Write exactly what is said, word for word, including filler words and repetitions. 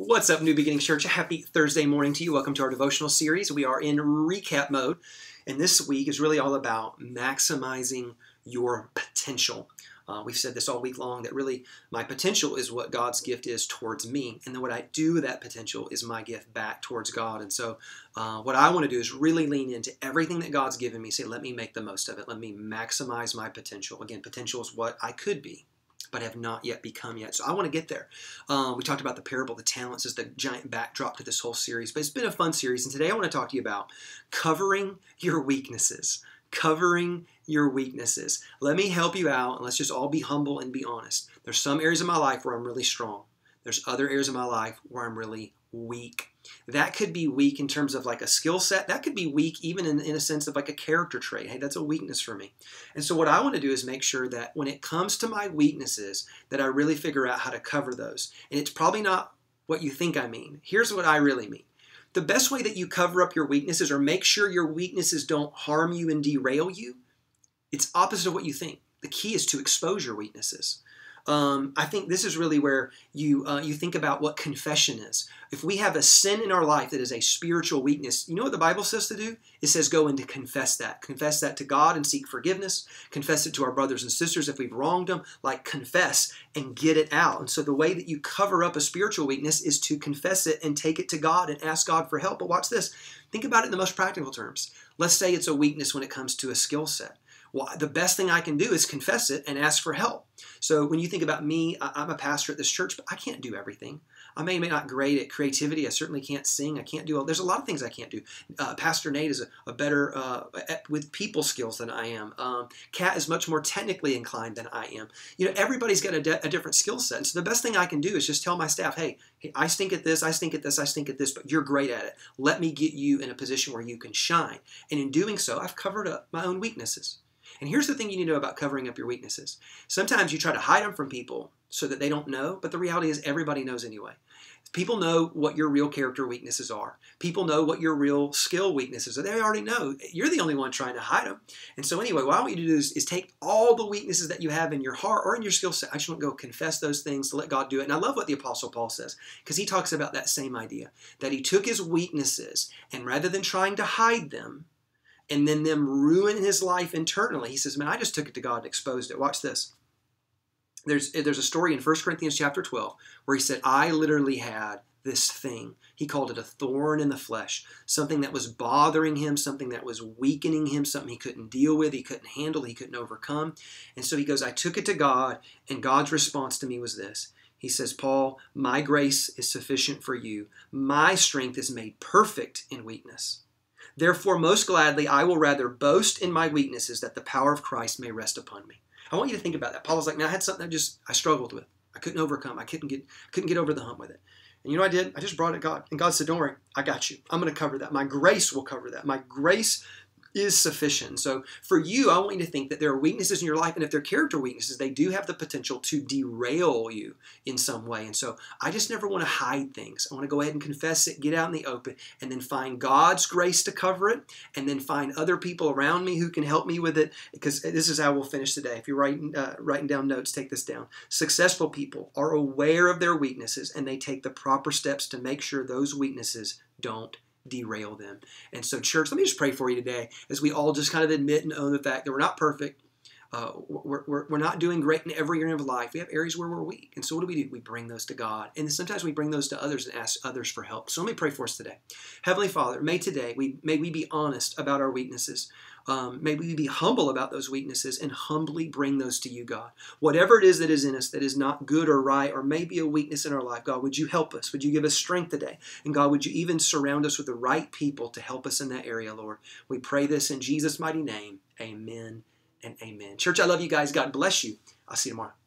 What's up, New Beginnings Church? Happy Thursday morning to you. Welcome to our devotional series. We are in recap mode, and this week is really all about maximizing your potential. Uh, we've said this all week long, that really my potential is what God's gift is towards me, and then what I do with that potential is my gift back towards God. And so uh, what I want to do is really lean into everything that God's given me, say, let me make the most of it. Let me maximize my potential. Again, potential is what I could be, but have not yet become yet. So I want to get there. Um, we talked about the parable of the talents as the giant backdrop to this whole series, but it's been a fun series. And today I want to talk to you about covering your weaknesses. Covering your weaknesses. Let me help you out, and let's just all be humble and be honest. There's some areas of my life where I'm really strong. There's other areas of my life where I'm really weak. That could be weak in terms of like a skill set. That could be weak even in, in a sense of like a character trait. Hey, that's a weakness for me. And so what I want to do is make sure that when it comes to my weaknesses, that I really figure out how to cover those. And it's probably not what you think I mean. Here's what I really mean. The best way that you cover up your weaknesses or make sure your weaknesses don't harm you and derail you, it's opposite of what you think. The key is to expose your weaknesses. Um, I think this is really where you uh, you think about what confession is. If we have a sin in our life that is a spiritual weakness, you know what the Bible says to do? It says go and to confess that. Confess that to God and seek forgiveness. Confess it to our brothers and sisters if we've wronged them. Like confess and get it out. And so the way that you cover up a spiritual weakness is to confess it and take it to God and ask God for help. But watch this. Think about it in the most practical terms. Let's say it's a weakness when it comes to a skill set. Well, the best thing I can do is confess it and ask for help. So when you think about me, I'm a pastor at this church, but I can't do everything. I may, may not great at creativity. I certainly can't sing. I can't do all. There's a lot of things I can't do. Uh, Pastor Nate is a, a better uh, at, with people skills than I am. Um, Kat is much more technically inclined than I am. You know, everybody's got a, de- a different skill set. And so the best thing I can do is just tell my staff, hey, hey, I stink at this, I stink at this, I stink at this, but you're great at it. Let me get you in a position where you can shine. And in doing so, I've covered up my own weaknesses. And here's the thing you need to know about covering up your weaknesses. Sometimes you try to hide them from people so that they don't know, but the reality is everybody knows anyway. People know what your real character weaknesses are. People know what your real skill weaknesses are. They already know. You're the only one trying to hide them. And so anyway, what I want you to do is, is take all the weaknesses that you have in your heart or in your skill set. I just want to go confess those things to let God do it. And I love what the Apostle Paul says, because he talks about that same idea, that he took his weaknesses and rather than trying to hide them, and then them ruin his life internally, he says, man, I just took it to God and exposed it. Watch this. There's, there's a story in First Corinthians chapter twelve where he said, I literally had this thing. He called it a thorn in the flesh, something that was bothering him, something that was weakening him, something he couldn't deal with, he couldn't handle, he couldn't overcome. And so he goes, I took it to God, and God's response to me was this. He says, Paul, my grace is sufficient for you. My strength is made perfect in weakness. Therefore, most gladly, I will rather boast in my weaknesses that the power of Christ may rest upon me. I want you to think about that. Paul's like, man, I had something that just I struggled with. I couldn't overcome. I couldn't get couldn't get over the hump with it. And you know what I did? I just brought it to God. And God said, don't worry, I got you. I'm going to cover that. My grace will cover that. My grace is sufficient. So for you, I want you to think that there are weaknesses in your life, and if they're character weaknesses, they do have the potential to derail you in some way. And so I just never want to hide things. I want to go ahead and confess it, get out in the open, and then find God's grace to cover it, and then find other people around me who can help me with it, because this is how we'll finish today. If you're writing, uh, writing down notes, take this down. Successful people are aware of their weaknesses, and they take the proper steps to make sure those weaknesses don't derail them. And so, church, let me just pray for you today as we all just kind of admit and own the fact that we're not perfect. Uh, we're, we're, we're not doing great in every area of life. We have areas where we're weak. And so what do we do? We bring those to God. And sometimes we bring those to others and ask others for help. So let me pray for us today. Heavenly Father, may today, we may we be honest about our weaknesses. Um, may we be humble about those weaknesses and humbly bring those to you, God. Whatever it is that is in us that is not good or right or maybe a weakness in our life, God, would you help us? Would you give us strength today? And God, would you even surround us with the right people to help us in that area, Lord? We pray this in Jesus' mighty name. Amen and amen. Church, I love you guys. God bless you. I'll see you tomorrow.